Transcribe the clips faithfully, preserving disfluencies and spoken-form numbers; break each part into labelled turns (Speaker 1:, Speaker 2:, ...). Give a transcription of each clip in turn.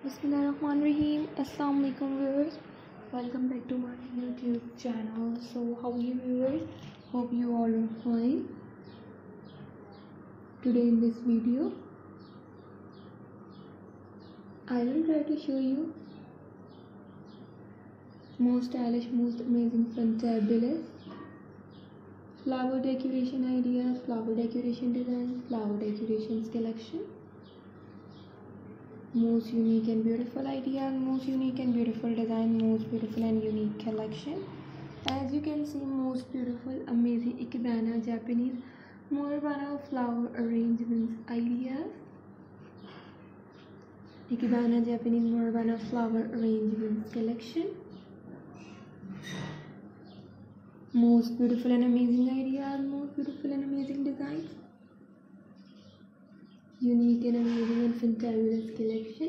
Speaker 1: Bismillahirrahmanirrahim. Assalamu alaikum viewers. Welcome back to my YouTube channel. So how are you viewers? Hope you all are fine. Today in this video I will try to show you most stylish, most amazing, fantabulous flower decoration ideas, flower decoration designs, flower decorations collection. Most unique and beautiful ideas, most unique and beautiful design, most beautiful and unique collection. As you can see, most beautiful, amazing Ikebana Japanese Murabana flower arrangements ideas. Ikebana Japanese Murabana flower arrangements collection. Most beautiful and amazing ideas, most beautiful and amazing designs. Unique and amazing and fantabulous collection.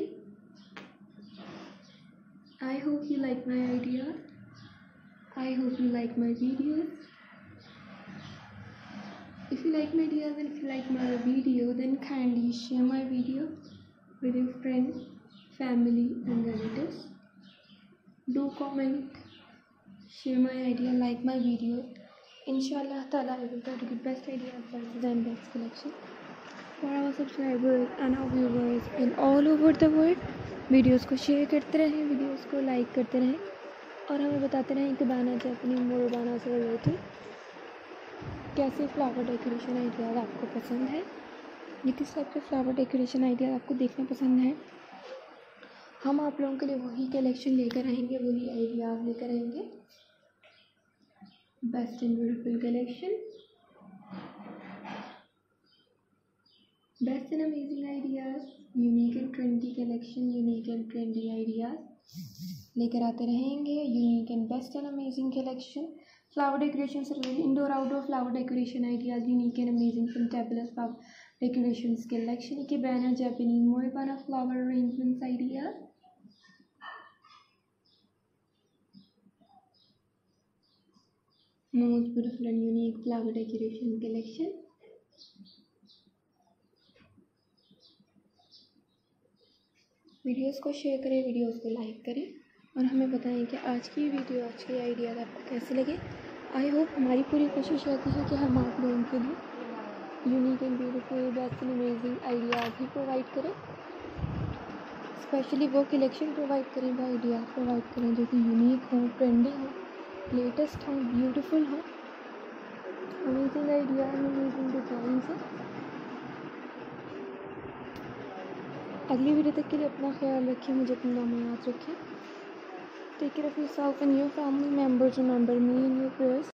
Speaker 1: I hope you like my ideas. I hope you like my videos. If you like my ideas and if you like my video, then kindly share my video with your friends, family and relatives. Do comment, share my idea, like my video. Inshallah Ta'ala, I will try to get best ideas, best design, best collection for our subscribers and our viewers in all over the world. Videos को share करते रहें, videos को like करते रहें और हमें बताते रहें कि बाना जापानी मोरबाना से रिलेटेड कैसे फ्लावर डेकोरेशन आइडियाज़ आपको पसंद है, ये किस टाइप के फ्लावर डेकोरेशन आइडियाज़ आपको देखना पसंद है। हम आप लोगों के लिए वही कलेक्शन लेकर आएंगे, वही आइडियाज़ लेकर आएंगे। Best and beautiful collection, best and amazing ideas, unique and trendy collection, unique and trendy ideas लेकर आते रहेंगे। Unique and best and amazing collection, flower decoration से related indoor outdoor flower decoration ideas, unique and amazing fantabulous flower decoration collection, Ikebana Japanese Moribana flower arrangements ideas, most beautiful and unique flower decoration collection. Videos को share करें, videos को like करें और हमें बताएं कि आज की वीडियो, आज के आइडियाज़ आपको कैसे लगे। आई होप हमारी पूरी कोशिश रहती है कि हम आप लोगों के लिए unique and beautiful, best and amazing ideas ही प्रोवाइड करें। स्पेशली वो कलेक्शन प्रोवाइड करें, वो आइडियाज़ प्रोवाइड करें जो कि यूनिक हों, ट्रेंडी हों, लेटेस्ट हों, ब्यूटीफुल हों, अमेजिंग आइडियाज़, अमेजिंग डिज़ाइन से। अगली वीडियो तक के लिए अपना ख्याल रखें, मुझे अपना नाम याद रखें। Take care of yourself and your family members, remember me and your prayers.